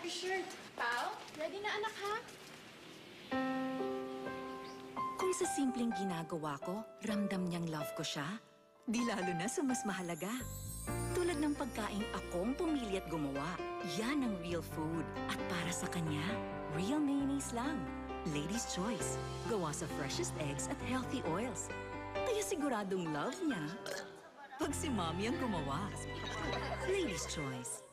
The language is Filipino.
shirt. Pao, ready na anak ha? Kung sa simpleng ginagawa ko, ramdam niyang love ko siya, di lalo na sa mas mahalaga. Tulad ng pagkaing akong pumili at gumawa, yan ang real food. At para sa kanya, real mayonnaise lang. Lady's Choice. Gawa sa freshest eggs at healthy oils. Kaya siguradong love niya pag si Mommy ang gumawa. Lady's Choice.